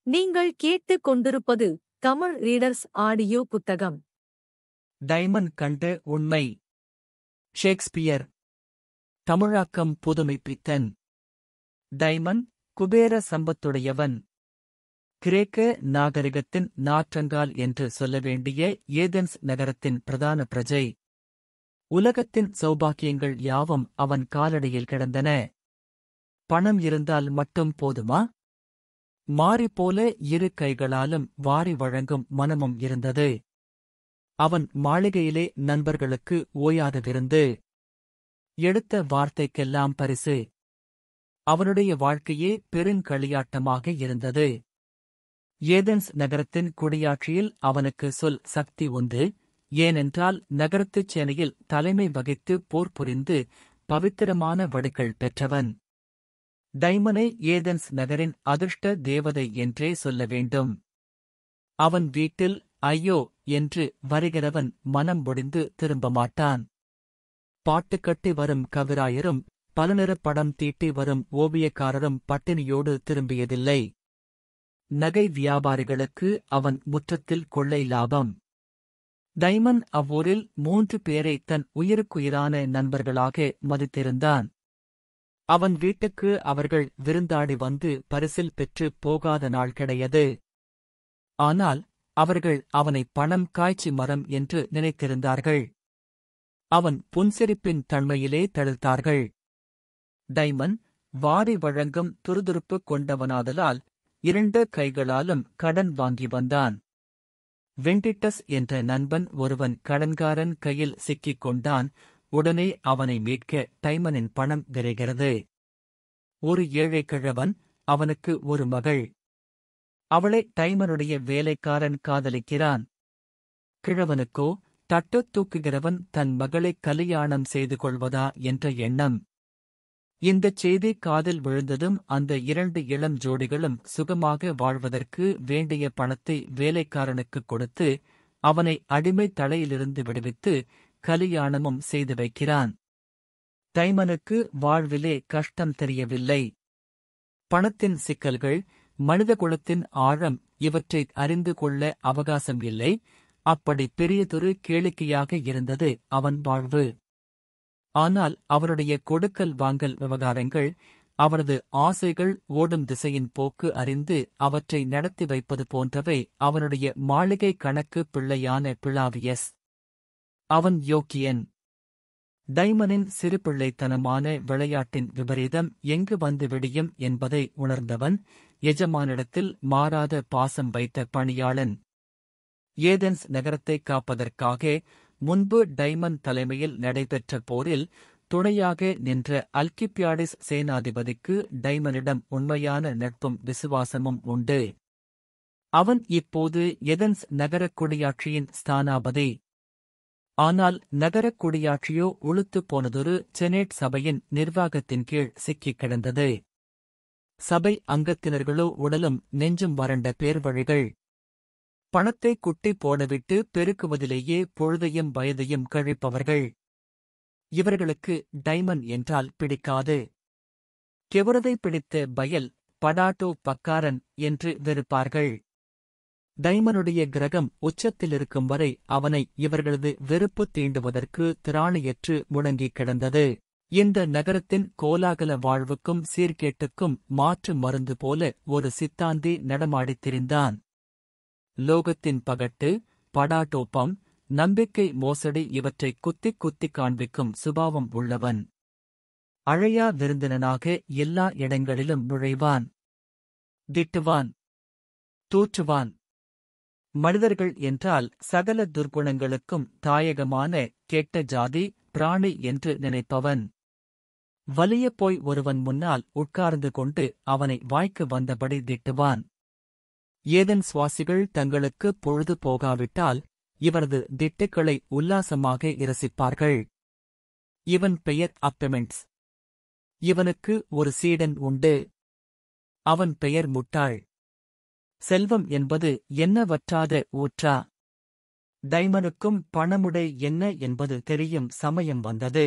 நீங்கள் கேட்டுக் கொண்டிருப்பது தமிழ் ரீடர்ஸ் ஆடியோ புத்தகம். டைமன் கண்ட உண்மை. ஷேக்ஸ்பியர். தமிழாக்கம் புதுமைப்பித்தன். டைமன் குபேர சம்பத்துடையவன். கிரேக்க நாகரிகத்தின் நாற்றங்கால் என்று சொல்ல வேண்டிய ஏதென்ஸ் நகரத்தின் பிரதான பிரஜை. உலகத்தின் சௌபாக்கியங்கள் யாவும் அவன் காலடியில் கிடந்தன. பணம் இருந்தால் மட்டும் போதுமா? மாறி போல இரு கைகளாலும் வாரி வழங்கும் மனமும் இருந்தது. அவன் மாளிகையிலே நண்பர்களுக்கு ஓயாத விருந்து. எடுத்த வார்த்தைக்கெல்லாம் பரிசு. அவனுடைய வாழ்க்கையே பெருங்களியாட்டமாக இருந்தது. ஏதென்ஸ் நகரத்தின் குடியாட்சியில் அவனுக்கு சொல் சக்தி உண்டு. ஏனென்றால் நகரத்துச் சேனையில் தலைமை வகித்து போர் புரிந்து பவித்திரமான வடுக்கள் பெற்றவன். டைமனை ஏதென்ஸ் நகரின் அதிர்ஷ்ட தேவதை என்றே சொல்ல வேண்டும். அவன் வீட்டில் ஐயோ என்று வருகிறவன் மனம் முடிந்து திரும்ப மாட்டான். பாட்டு கட்டி வரும் கவிராயரும் பலநிறப் படம் தீட்டி வரும் ஓவியக்காரரும் பட்டினியோடு திரும்பியதில்லை. நகை வியாபாரிகளுக்கு அவன் முற்றத்தில் கொள்ளை லாபம். டைமன் அவ்வூரில் 3 பேரை தன் உயிருக்குயிரான நண்பர்களாக மதித்திருந்தான். அவன் வீட்டுக்கு அவர்கள் விருந்தாடி வந்து பரிசில் பெற்று போகாத நாள் கிடையாது. ஆனால் அவர்கள் அவனை பணம் காய்ச்சி மரம் என்று நினைத்திருந்தார்கள். அவன் புன்சிரிப்பின் தன்மையிலே தழுத்தார்கள். டைமன் வாரி வழங்கும் துருதுருப்பு கொண்டவனாதலால் 2 கைகளாலும் கடன் வாங்கி வந்தான். வெண்டிட்டஸ் என்ற நண்பன் ஒருவன் கடன்காரன் கையில் சிக்கிக் கொண்டான். உடனே அவனை மீட்க டைமனின் பணம் விரைகிறது. ஒரு ஏழை கிழவன், அவனுக்கு ஒரு மகள். அவளை டைமனுடைய வேலைக்காரன் காதலிக்கிறான். கிழவனுக்கோ தட்டுத் தூக்குகிறவன் தன் மகளை கலியாணம் செய்து கொள்வதா என்ற எண்ணம். இந்தச் செய்தி காதில் விழுந்ததும் அந்த 2 இளம் ஜோடிகளும் சுகமாக வாழ்வதற்கு வேண்டிய பணத்தை வேலைக்காரனுக்குக் கொடுத்து அவனை அடிமை தலையிலிருந்து விடுவித்து கலியாணமும் செய்து வைக்கிறான். டைமனுக்கு வாழ்விலே கஷ்டம் தெரியவில்லை. பணத்தின் சிக்கல்கள், மனிதகுலத்தின் ஆழம் இவற்றை அறிந்து கொள்ள அவகாசம் இல்லை. அப்படி பெரியதொரு கேளிக்கையாக இருந்தது அவன் வாழ்வு. ஆனால் அவனுடைய கொடுக்கல் வாங்கல் விவகாரங்கள், அவனது ஆசைகள் ஓடும் திசையின் போக்கு அறிந்து அவற்றை நடத்தி வைப்பது போன்றவை அவனுடைய மாளிகை கணக்கு பிள்ளையான பிளாவியஸ். அவன் யோக்கியன். டைமனின் சிறுபிள்ளைத்தனமான விளையாட்டின் விபரீதம் எங்கு வந்து விடியும் என்பதை உணர்ந்தவன். எஜமானிடத்தில் மாறாத பாசம் வைத்த பணியாளன். ஏதென்ஸ் நகரத்தை காப்பதற்காக முன்பு டைமன் தலைமையில் நடைபெற்ற போரில் துணையாக நின்ற அல்கிபியாடிஸ் சேனாதிபதிக்கு டைமனிடம் உண்மையான நட்பும் விசுவாசமும் உண்டு. அவன் இப்போது ஏதென்ஸ் நகரக் குடியாட்சியின் ஸ்தானாபதி. ஆனால் நகரக் குடியாட்சியோ உளுத்துப் போனதொரு செனேட் சபையின் நிர்வாகத்தின் கீழ் சிக்கிக் கிடந்தது. சபை அங்கத்தினர்களோ உடலும் நெஞ்சும் வறண்ட பேர்வழிகள். பணத்தை குட்டி போடவிட்டு பெருக்குவதிலேயே பொழுதையும் வயதையும் கழிப்பவர்கள். இவர்களுக்கு டைமன் என்றால் பிடிக்காது. கெவுரதை பிடித்த பயல், படாட்டோ பக்காரன் என்று வெறுப்பார்கள். டைமனுடைய கிரகம் உச்சத்திலிருக்கும் வரை அவனை இவர்களது வெறுப்பு தீண்டுவதற்கு திராணியற்று முடங்கிக் கிடந்தது. இந்த நகரத்தின் கோலாகல வாழ்வுக்கும் சீர்கேட்டுக்கும் மாற்று மருந்து போல ஒரு சித்தாந்தி நடமாடித் திரிந்தான். லோகத்தின் பகட்டு, படாட்டோப்பம், நம்பிக்கை மோசடி இவற்றை குத்திக் குத்திக் காண்பிக்கும் சுபாவம் உள்ளவன். அழையா விருந்தினனாக எல்லா இடங்களிலும் நுழைவான். திட்டுவான். தூற்றுவான். மனிதர்கள் என்றால் சகல துர்க்குணங்களுக்கும் தாயகமான கெட்ட ஜாதி பிராணி என்று நினைப்பவன். வலியப் போய் ஒருவன் முன்னால் உட்கார்ந்து கொண்டு அவனை வாய்க்கு வந்தபடி திட்டுவான். ஏதென் சுவாசிகள் தங்களுக்கு பொழுது போகாவிட்டால் இவரது திட்டுக்களை உல்லாசமாக இரசிப்பார்கள். இவன் பெயர் அப்பெமெண்ட்ஸ். இவனுக்கு ஒரு சீடன் உண்டு. அவன் பெயர் முட்டாள். செல்வம் என்பது என்ன வற்றாத ஊற்றா? டைமனுக்கும் பணமுடை என்ன என்பது தெரியும் சமயம் வந்தது.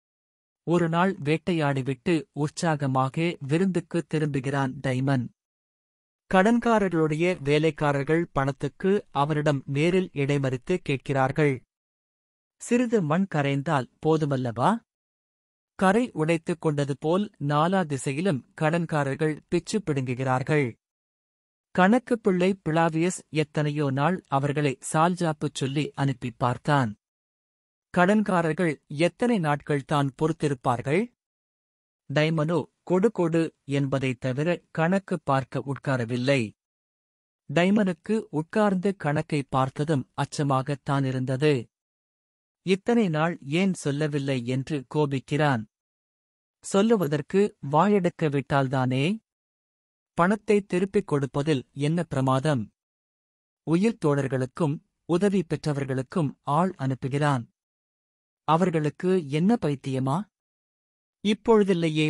ஒரு நாள் வேட்டையாடிவிட்டு உற்சாகமாக விருந்துக்குத் திரும்புகிறான் டைமன். கடன்காரர்களுடைய வேலைக்காரர்கள் பணத்துக்கு அவரிடம் நேரில் இடைமறித்து கேட்கிறார்கள். சிறிது மண் கரைந்தால் போதுமல்லவா? கரை உடைத்துக் கொண்டது போல் நாலா திசையிலும் கடன்காரர்கள் பிச்சு பிடுங்குகிறார்கள். கணக்கு பிள்ளை பிளாவியஸ் எத்தனையோ நாள் அவர்களை சால்ஜாப்புச் சொல்லி அனுப்பிப் பார்த்தான். கடன்காரர்கள் எத்தனை நாட்கள் தான் பொறுத்திருப்பார்கள்? டைமனோ கொடு கொடு என்பதைத் தவிர கணக்கு பார்க்க உட்காரவில்லை. டைமனுக்கு உட்கார்ந்து கணக்கை பார்த்ததும் அச்சமாகத்தானிருந்தது. இத்தனை நாள் ஏன் சொல்லவில்லை என்று கோபிக்கிறான். சொல்லுவதற்கு வாயெடுக்க விட்டால்தானே? பணத்தை திருப்பிக் கொடுப்பதில் என்ன பிரமாதம்? உயிர் தோழர்களுக்கும் உதவி பெற்றவர்களுக்கும் ஆள் அனுப்புகிறான். அவர்களுக்கு என்ன பைத்தியமா? இப்பொழுதில்லையே,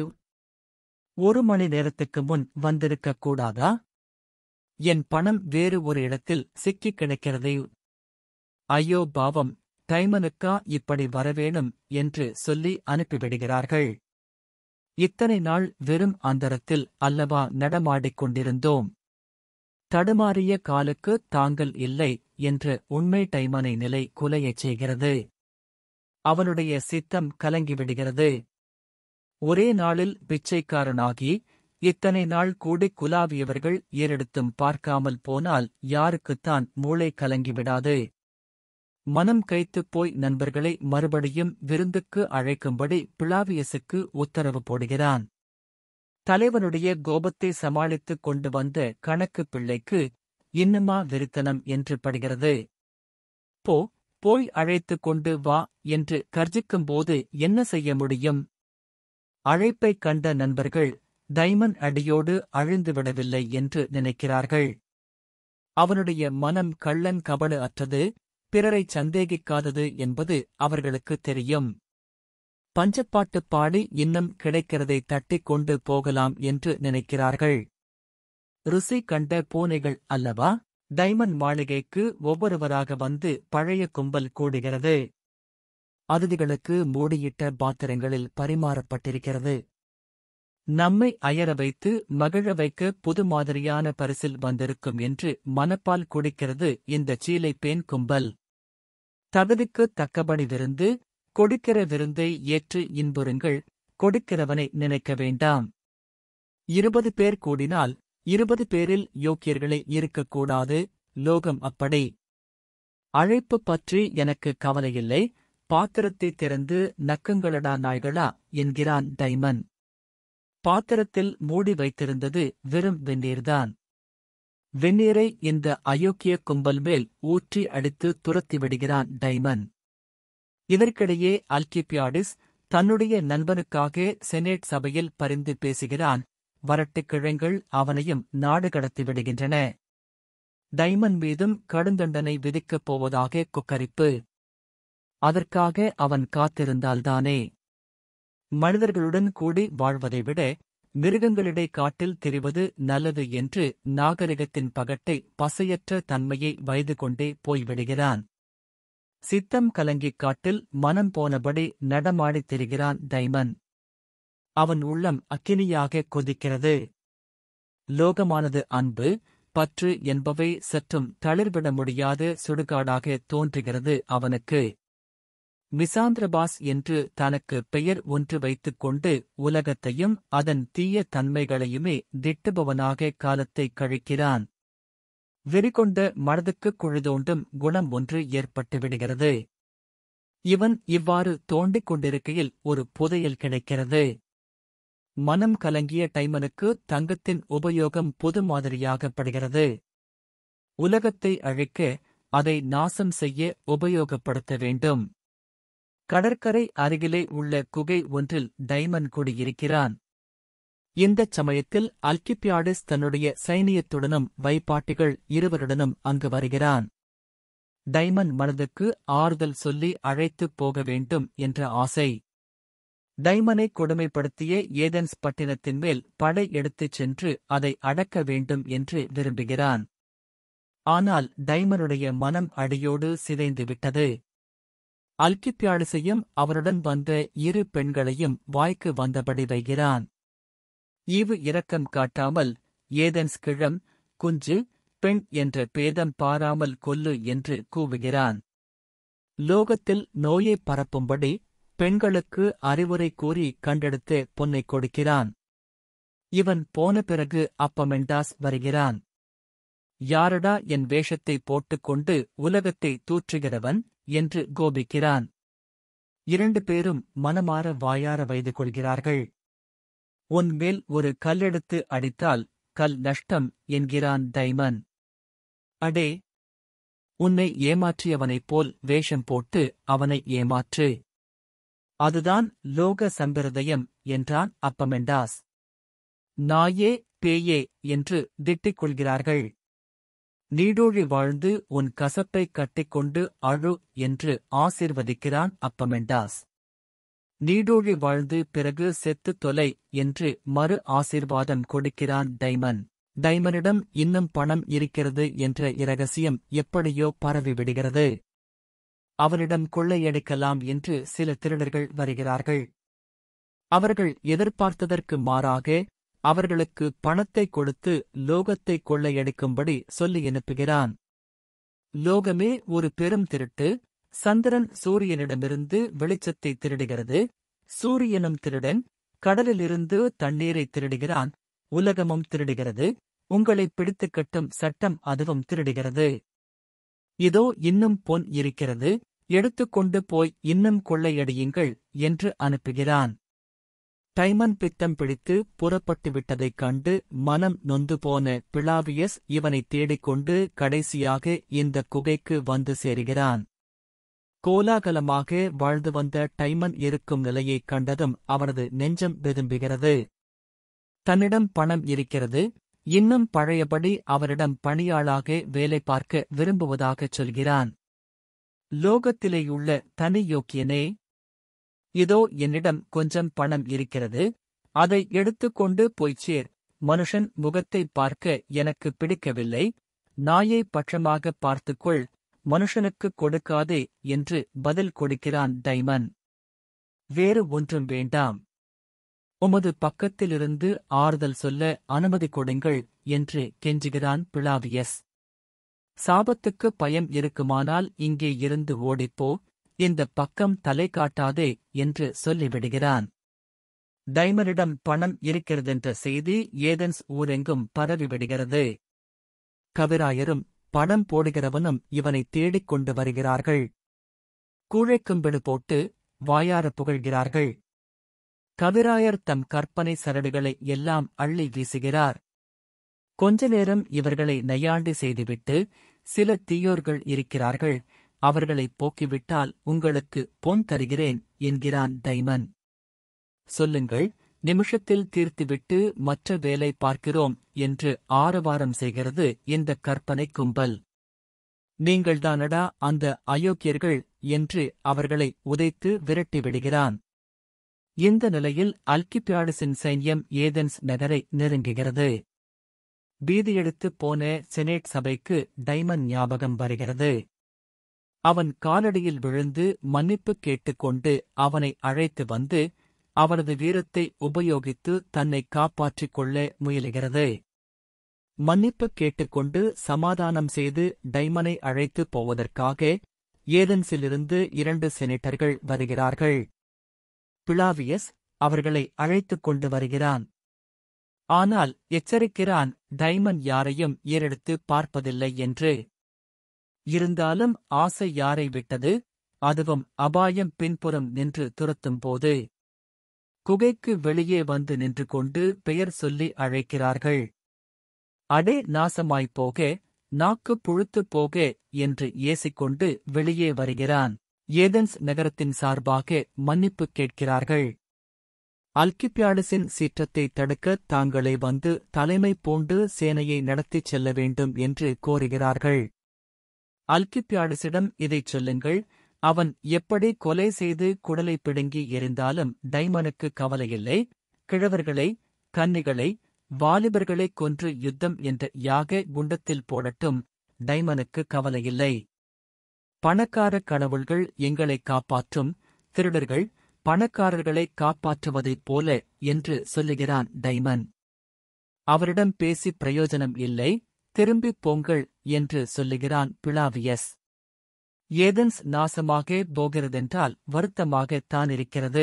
1 மணி நேரத்துக்கு முன் வந்திருக்கக் கூடாதா? என் பணம் வேறு ஒரு இடத்தில் சிக்கிக் கிடக்கிறதே. ஐயோ பாவம், டைமனுக்கா இப்படி வரவேணும் என்று சொல்லி அனுப்பிவிடுகிறார்கள். இத்தனை நாள் வெறும் அந்தரத்தில் அல்லவா நடமாடிக் கொண்டிருந்தோம். தடுமாறிய காலுக்கு தாங்கள் இல்லை என்ற உண்மை டைமனை நிலை குலையச் செய்கிறது. அவனுடைய சித்தம் கலங்கிவிடுகிறது. ஒரே நாளில் பிச்சைக்காரனாகி இத்தனை நாள் கூடிக் குலாவியவர்கள் ஏறெடுத்தும் பார்க்காமல் போனால் யாருக்குத்தான் மூளை கலங்கிவிடாது? மனம் கைத்துப் போய் நண்பர்களை மறுபடியும் விருந்துக்கு அழைக்கும்படி பிளாவியஸுக்கு உத்தரவு போடுகிறான். தலைவனுடைய கோபத்தை சமாளித்துக் கொண்டு வந்த கணக்கு பிள்ளைக்கு இன்னுமா வெறித்தனம் என்று படுகிறது. போய் அழைத்துக் கொண்டு வா என்று கர்ஜிக்கும்போது என்ன செய்ய முடியும்? அழைப்பைக் கண்ட நண்பர்கள் டைமன் அடியோடு அழிந்துவிடவில்லை என்று நினைக்கிறார்கள். அவனுடைய மனம் கள்ளன் கபடு அற்றது, பிறரைச் சந்தேகிக்காதது என்பது அவர்களுக்குத் தெரியும். பஞ்சப்பாட்டுப் பாடி இன்னும் கிடைக்கிறதை தட்டிக் கொண்டு போகலாம் என்று நினைக்கிறார்கள். ருசி கண்ட பூனைகள் அல்லவா? டைமன் மாளிகைக்கு ஒவ்வொருவராக வந்து பழைய கும்பல் கூடுகிறது. அதிதிகளுக்கு மூடியிட்ட பாத்திரங்களில் பரிமாறப்பட்டிருக்கிறது. நம்மை அயர வைத்து மகிழ வைக்க புது மாதிரியான பரிசில் வந்திருக்கும் என்று மனப்பால் குடிக்கிறது இந்த சீலை பேன் கும்பல். தகுதிக்குத் தக்கபடி விருந்து, கொடுக்கிற விருந்தை ஏற்று இன்புறுங்கள், கொடுக்கிறவனை நினைக்க வேண்டாம். 20 பேர் கூடினால் 20 பேரில் யோக்கியர்களே இருக்கக்கூடாது, லோகம் அப்படி. அழைப்பு பற்றி எனக்கு கவலையில்லை, பாத்திரத்தைத் திறந்து நக்குங்களடா நாய்களா என்கிறான் டைமன். பாத்திரத்தில் மூடி வைத்திருந்தது வெறும் வெந்நீர்தான். வெந்நீரை இந்த அயோக்கிய கும்பல் மேல் ஊற்றி அடித்து துரத்திவிடுகிறான் டைமன். இதற்கிடையே அல்கிபியாடிஸ் தன்னுடைய நண்பனுக்காக செனேட் சபையில் பரிந்து பேசுகிறான். வரட்டுக் கிழங்கள் அவனையும் நாடு கடத்திவிடுகின்றன. டைமன் மீதும் கடுந்தண்டனை விதிக்கப் போவதாக கொக்கரிப்பு. அதற்காக அவன் காத்திருந்தால்தானே? மனிதர்களுடன் கூடி வாழ்வதை விட மிருகங்களிடை காட்டில் திரிவது நல்லது என்று நாகரிகத்தின் பகட்டை பசையற்ற தன்மையை வைது கொண்டே போய்விடுகிறான். சித்தம் கலங்கிக் காட்டில் மனம் போனபடி நடமாடித் திரிகிறான் டைமன். அவன் உள்ளம் அக்கினியாக கொதிக்கிறது. லோகமானது அன்பு, பற்று என்பவை சற்றும் தளிர்விட முடியாத சுடுகாடாக தோன்றுகிறது அவனுக்கு. மிசாந்திரபாஸ் என்று தனக்கு பெயர் ஒன்று வைத்துக் கொண்டு உலகத்தையும் அதன் தீய தன்மைகளையுமே திட்டுபவனாக காலத்தைக் கழிக்கிறான். வெறிகொண்ட மனதுக்குக் குழிதோண்டும் குணம் ஒன்று ஏற்பட்டுவிடுகிறது. இவன் இவ்வாறு தோண்டிக் கொண்டிருக்கையில் ஒரு புதையல் கிடைக்கிறது. மனம் கலங்கிய டைமனுக்கு தங்கத்தின் உபயோகம் புது மாதிரியாகப்படுகிறது. உலகத்தை அழிக்க, அதை நாசம் செய்ய உபயோகப்படுத்த வேண்டும். கடற்கரை அருகிலே உள்ள குகை ஒன்றில் டைமன் குடியிருக்கிறான். இந்தச் சமயத்தில் அல்கிபியாடிஸ் தன்னுடைய சைனியத்துடனும் வைப்பாட்டிகள் இருவருடனும் அங்கு வருகிறான். டைமன் மனதுக்கு ஆறுதல் சொல்லி அழைத்துப் போக வேண்டும் என்ற ஆசை. டைமனை கொடுமைப்படுத்திய ஏதென்ஸ் பட்டினத்தின் மேல் படை எடுத்துச் சென்று அதை அடக்க வேண்டும் என்று விரும்புகிறான். ஆனால் டைமனுடைய மனம் அடியோடு சிதைந்துவிட்டது. அல்கிபியாடிஸையும் அவருடன் வந்த 2 பெண்களையும் வாய்க்கு வந்தபடி வைகிறான். ஈவு இரக்கம் காட்டாமல் ஏதென்ஸ் கிழம் குஞ்சு, பெண் என்ற பேதம் பாராமல் கொல்லு என்று கூவுகிறான். லோகத்தில் நோயைப் பரப்பும்படி பெண்களுக்கு அறிவுரை கூறி கண்டெடுத்து பொன்னைக் கொடுக்கிறான். இவன் போன பிறகு அப்பமெண்டாஸ் வருகிறான். யாரடா என் வேஷத்தை போட்டுக்கொண்டு உலகத்தை தூற்றுகிறவன் என்று கோபிக்கிறான். 2 பேரும் மனமாற வாயார வைது கொள்கிறார்கள். உன் மேல் ஒரு கல்லெடுத்து அடித்தால் கல் நஷ்டம் என்கிறான் டைமன். அடே, உன்னை ஏமாற்றியவனைப் போல் வேஷம் போட்டு அவனை ஏமாற்று. அதுதான் லோக சம்பிரதயம் என்றான் அப்பமெண்டாஸ். நாயே பேயே என்று திட்டிக் கொள்கிறார்கள். நீடூழி வாழ்ந்து உன் கசப்பைக் கட்டிக்கொண்டு அழு என்று ஆசீர்வதிக்கிறான் அப்பமெண்டாஸ். நீடூழி வாழ்ந்து பிறகு செத்துத் தொலை என்று மறு ஆசீர்வாதம் கொடுக்கிறான் டைமன். டைமனிடம் இன்னும் பணம் இருக்கிறது என்ற இரகசியம் எப்படியோ பரவிவிடுகிறது. அவரிடம் கொள்ளையடிக்கலாம் என்று சில திருடர்கள் வருகிறார்கள். அவர்கள் எதிர்பார்த்ததற்கு மாறாக அவர்களுக்கு பணத்தை கொடுத்து லோகத்தை கொள்ளையடிக்கும்படி சொல்லி அனுப்புகிறான். லோகமே ஒரு பெரும் திருட்டு. சந்திரன் சூரியனிடமிருந்து வெளிச்சத்தை திருடுகிறது. சூரியனும் திருடன். கடலிலிருந்து தண்ணீரை திருடுகிறான். உலகமும் திருடுகிறது. உங்களைப் பிடித்துக் கட்டும் சட்டம் அதுவும் திருடுகிறது. இதோ இன்னும் பொன் இருக்கிறது, எடுத்துக்கொண்டு போய் இன்னும் கொள்ளையடியுங்கள் என்று அனுப்புகிறான். டைமன் பித்தம் பிடித்து புறப்பட்டு விட்டதைக் கண்டு மனம் நொந்து போன பிளாவியஸ் இவனைத் தேடிக்கொண்டு கடைசியாக இந்த குகைக்கு வந்து சேருகிறான். கோலாகலமாக வாழ்ந்து வந்த டைமன் இருக்கும் நிலையைக் கண்டதும் அவனது நெஞ்சம் வெதும்புகிறது. தன்னிடம் பணம் இருக்கிறது, இன்னும் பழையபடி அவரிடம் பணியாளாக வேலை பார்க்க விரும்புவதாகச் சொல்கிறான். லோகத்திலேயுள்ள தனி யோக்கியனே, இதோ என்னிடம் கொஞ்சம் பணம் இருக்கிறது, அதை எடுத்துக்கொண்டு போய்ச் சேர். மனுஷன் முகத்தைப் பார்க்க எனக்கு பிடிக்கவில்லை. நாயை பட்சமாகப் பார்த்துக்கொள், மனுஷனுக்குக் கொடுக்காதே என்று பதில் கொடுக்கிறான் டைமன். வேறு ஒன்றும் வேண்டாம். உமது பக்கத்திலிருந்து ஆறுதல் சொல்ல அனுமதி கொடுங்கள் என்று கெஞ்சுகிறான் பிளாவியஸ். சாபத்துக்கு பயம் இருக்குமானால் இங்கே இருந்து ஓடிப்போ, இந்த பக்கம் தலை காட்டாதே என்று சொல்லிவிடுகிறான். டைமனிடம் பணம் இருக்கிறதென்ற செய்தி ஏதென்ஸ் ஊரெங்கும் பரவிவிடுகிறது. கவிராயரும் பணம் போடுகிறவனும் இவனை தேடிக் கொண்டு வருகிறார்கள். கூழைக்கும்பிடு போட்டு வாயார புகழ்கிறார்கள். கவிராயர் தம் கற்பனை சரடுகளை எல்லாம் அள்ளி வீசுகிறார். கொஞ்ச நேரம் இவர்களை நையாண்டி செய்துவிட்டு, சில தீயோர்கள் இருக்கிறார்கள், அவர்களைப் போக்கிவிட்டால் உங்களுக்கு பொன் தருகிறேன் என்கிறான் டைமன். சொல்லுங்கள், நிமிஷத்தில் தீர்த்துவிட்டு மற்ற வேலை பார்க்கிறோம் என்று ஆரவாரம் செய்கிறது இந்த கற்பனை கும்பல். நீங்கள்தானடா அந்த அயோக்கியர்கள் என்று அவர்களை உதைத்து விரட்டிவிடுகிறான். இந்த நிலையில் அல்கிபியாடஸின் சைன்யம் ஏதென்ஸ் நகரை நெருங்குகிறது. பீதியெடுத்துப் போன செனேட் சபைக்கு டைமன் ஞாபகம் வருகிறது. அவன் காலடியில் விழுந்து மன்னிப்பு கேட்டுக்கொண்டு அவனை அழைத்து வந்து அவனது வீரத்தை உபயோகித்து தன்னை காப்பாற்றிக் கொள்ள முயலுகிறது. மன்னிப்பு கேட்டுக்கொண்டு சமாதானம் செய்து டைமனை அழைத்துப் போவதற்காக ஏதென்ஸிலிருந்து 2 செனட்டர்கள் வருகிறார்கள். பிளாவியஸ் அவர்களை அழைத்துக் கொண்டு வருகிறான். ஆனால் எச்சரிக்கிறான் டைமன் யாரையும் ஏறெடுத்து பார்ப்பதில்லை என்று. இருந்தாலும் ஆசை யாரை விட்டது, அதுவும் அபாயம் பின்புறம் நின்று துரத்தும்போது. குகைக்கு வெளியே வந்து நின்று கொண்டு பெயர் சொல்லி அழைக்கிறார்கள். அடே நாசமாய்ப்போக, நாக்கு புழுத்துப் போக என்று ஏசிக்கொண்டு வெளியே வருகிறான். ஏதென்ஸ் நகரத்தின் சார்பாக மன்னிப்பு கேட்கிறார்கள். அல்கிபியாடஸின் சீற்றத்தை தடுக்க தாங்களே வந்து தலைமை பூண்டு சேனையை நடத்திச் செல்ல வேண்டும் என்று கோருகிறார்கள். அல்கிபியாடஸிடம் இதைச் சொல்லுங்கள், அவன் எப்படி கொலை செய்து குடலை பிடுங்கி எறிந்தாலும் டைமனுக்கு கவலையில்லை. கிழவர்களை, கன்னிகளை, வாலிபர்களைக் கொன்று யுத்தம் என்ற யாக குண்டத்தில் போடட்டும், டைமனுக்கு கவலையில்லை. பணக்கார கடவுள்கள் எங்களைக் காப்பாற்றும், திருடர்கள் பணக்காரர்களைக் காப்பாற்றுவதைப் போல என்று சொல்லுகிறான் டைமன். அவரிடம் பேசி பிரயோஜனம் இல்லை, திரும்பிப் போங்கள் என்று சொல்லுகிறான் பிளாவியஸ். ஏதென்ஸ் நாசமாக போகிறதென்றால் வருத்தமாகத்தான் இருக்கிறது.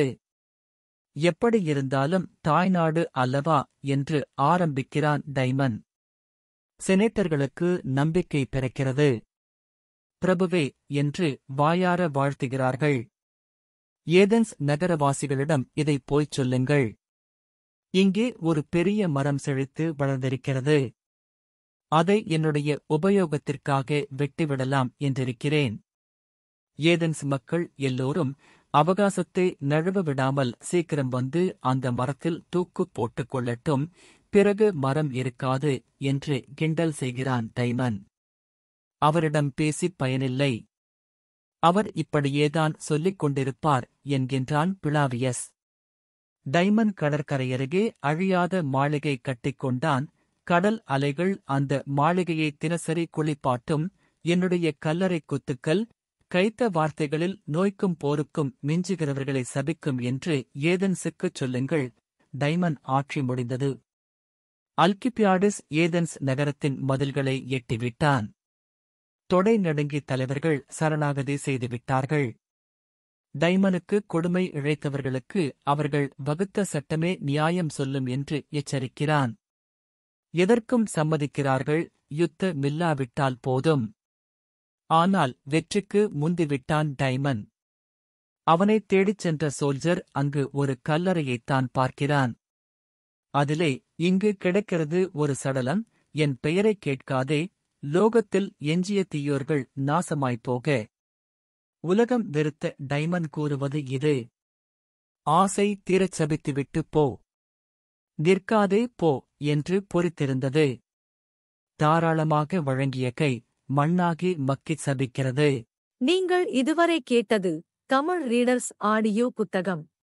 எப்படியிருந்தாலும் தாய்நாடு அல்லவா என்று ஆரம்பிக்கிறான் டைமன். செனேட்டர்களுக்கு நம்பிக்கை பிறக்கிறது. பிரபுவே என்று வாயார வாழ்த்துகிறார்கள். ஏதென்ஸ் நகரவாசிகளிடம் இதை போய்ச் சொல்லுங்கள். இங்கே ஒரு பெரிய மரம் செழித்து வளர்ந்திருக்கிறது. அதை என்னுடைய உபயோகத்திற்காக வெட்டிவிடலாம் என்றிருக்கிறேன். ஏதென்ஸ் மக்கள் எல்லோரும் அவகாசத்தை நழுவ விடாமல் சீக்கிரம் வந்து அந்த மரத்தில் தூக்கு போட்டுக் கொள்ளட்டும், பிறகு மரம் இருக்காது என்று கிண்டல் செய்கிறான் டைமன். அவரிடம் பேசிப் பயனில்லை. அவர் இப்படியேதான் சொல்லிக் கொண்டிருப்பார் என்கின்றான் பிளாவியஸ். டைமன் கடற்கரையருகே அழியாத மாளிகை கட்டிக்கொண்டான். கடல் அலைகள் அந்த மாளிகையை தினசரி குளிப்பாட்டும். என்னுடைய கல்லறை குத்துக்கள் கைத்த வார்த்தைகளில் நோய்க்கும் போருக்கும் மிஞ்சுகிறவர்களை சபிக்கும் என்று ஏதென்ஸுக்குச் சொல்லுங்கள். டைமன் ஆட்சி முடிந்தது. அல்கிபியாடிஸ் ஏதென்ஸ் நகரத்தின் மதில்களை எட்டிவிட்டான். தொடை நடுங்கி தலைவர்கள் சரணாகதி செய்துவிட்டார்கள். டைமனுக்கு கொடுமை இழைத்தவர்களுக்கு அவர்கள் வகுத்த சட்டமே நியாயம் சொல்லும் என்று எச்சரிக்கிறான். எதற்கும் சம்மதிக்கிறார்கள், யுத்த மில்லாவிட்டால் போதும். ஆனால் வெற்றிக்கு முந்திவிட்டான் டைமன். அவனைத் தேடிச் சென்ற சோல்ஜர் அங்கு ஒரு கல்லறையைத்தான் பார்க்கிறான். அதிலே, இங்கு கிடக்கிறது ஒரு சடலம், என் பெயரைக் கேட்காதே, லோகத்தில் எஞ்சிய தீயோர்கள் நாசமாய்ப்போக. உலகம் வெறுத்த டைமன் கூறுவது இது. ஆசை தீரச் சபித்துவிட்டு போ. நிற்காதே போ என்று பொறித்திருந்தது. தாராளமாக வழங்கிய கை மண்ணாகி மக்கிச் சபிக்கிறது. நீங்கள் இதுவரை கேட்டது தமிழ் ரீடர்ஸ் ஆடியோ புத்தகம்.